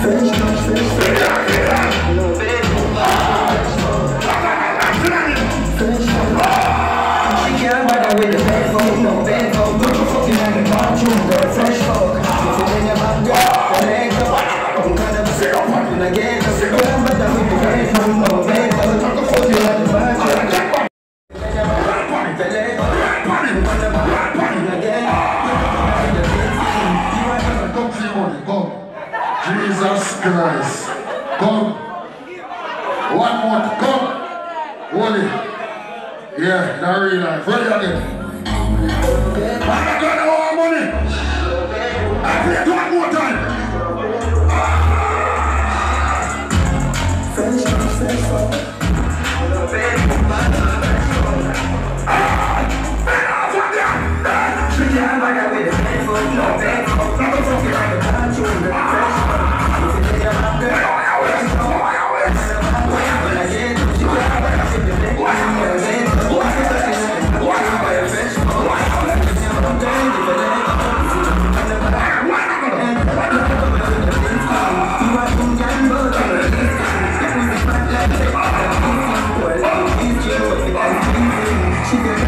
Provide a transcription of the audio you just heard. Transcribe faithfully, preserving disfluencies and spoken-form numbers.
Jesus Christ. Come. One more. Come. Hold it. Yeah, that real life. Ready again. I'm not gonna owe money. I play it one more time. She